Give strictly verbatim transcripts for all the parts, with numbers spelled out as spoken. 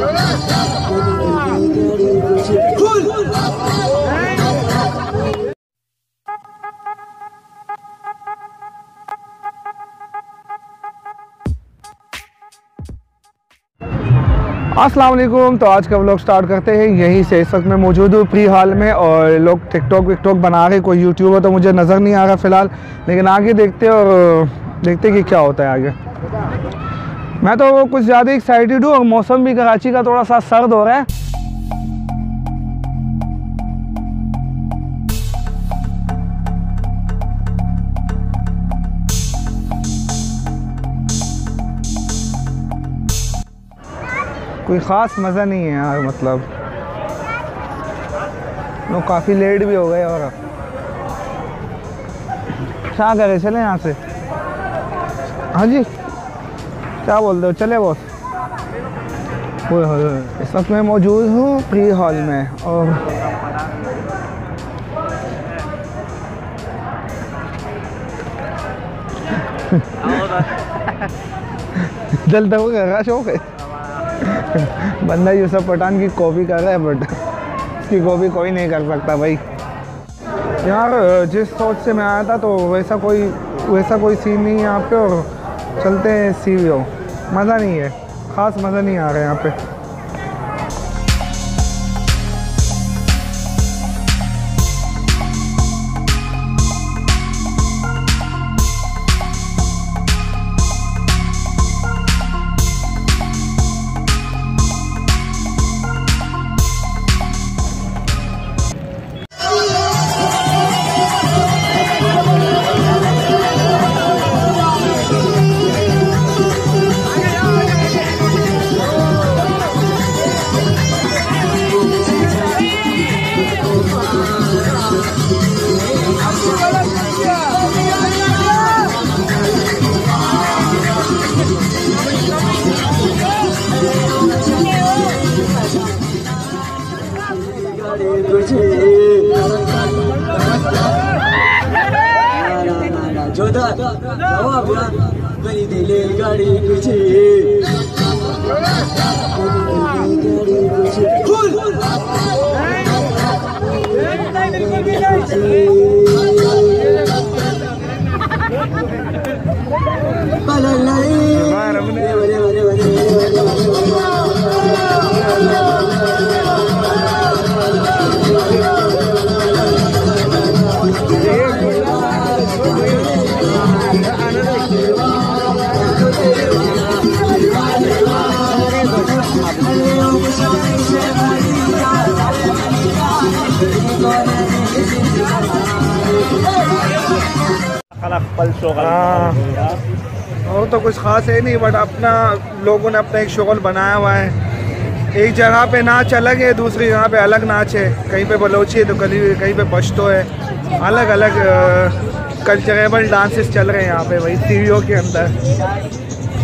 अस्सलाम वालेकुम। तो आज का व्लॉग स्टार्ट करते हैं यहीं से। इस वक्त मैं मौजूद हूँ फ्री हॉल में और लोग टिकटॉक विकटॉक बना रहे। कोई यूट्यूबर तो मुझे नज़र नहीं आ रहा फ़िलहाल, लेकिन आगे देखते और देखते कि क्या होता है आगे। मैं तो कुछ ज़्यादा एक्साइटेड हूँ और मौसम भी कराची का थोड़ा सा सर्द हो रहा है। कोई ख़ास मज़ा नहीं है यार, मतलब लोग काफ़ी लेट भी हो गए। और क्या करें, चले यहाँ से? हाँ जी, क्या बोलते हो, चले बॉस? इस वक्त मैं मौजूद हूँ फ्री हॉल में और जल्द हो गया शौक है। बंदा यूसुफ पठान की कॉपी कर रहा है, बट उसकी कॉपी कोई नहीं कर सकता भाई। यार जिस सोच से मैं आया था तो वैसा कोई वैसा कोई सीन नहीं है यहाँ पे। और चलते हैं सी वी ओ, मज़ा नहीं है, ख़ास मज़ा नहीं आ रहा है यहाँ पे। और तो कुछ ख़ास है नहीं, बट अपना लोगों ने अपना एक शोल बनाया हुआ है। एक जगह पे नाच अलग है, दूसरी जगह पे अलग नाच है। कहीं पे बलोची है तो कहीं कहीं पे पश्तो है। अलग अलग कल्चरेबल डांसेस चल रहे हैं यहाँ पे वही सी वी ओ के अंदर।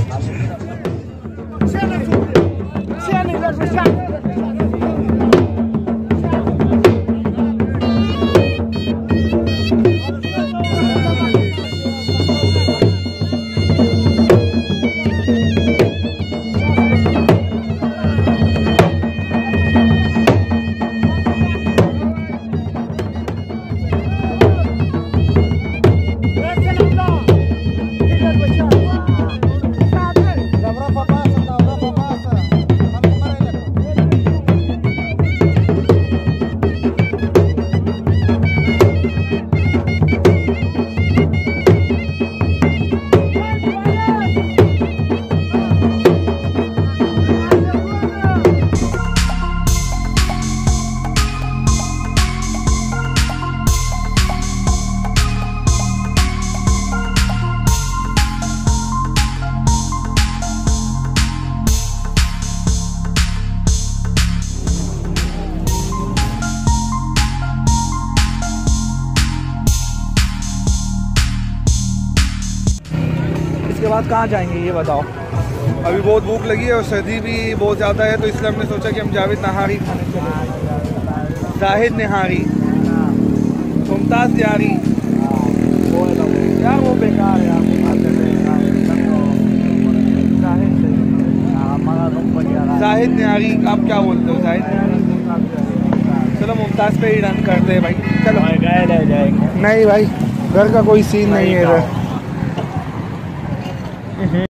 इसके बाद कहाँ जाएंगे ये बताओ? अभी बहुत भूख लगी है और सर्दी भी बहुत ज़्यादा है, तो इसलिए हमने सोचा कि हम जावेद नहारी खाने चले। जाहिद नहारी, मुमताज़ यारी, यार वो बेकार है। जाहिद न्यारी, आप क्या बोलते हो जाहिद? चलो मुमताज़ पे ही डन करते हैं भाई। चलो गए ले जाएंगे। नहीं भाई, घर का कोई सीन नहीं है इधर।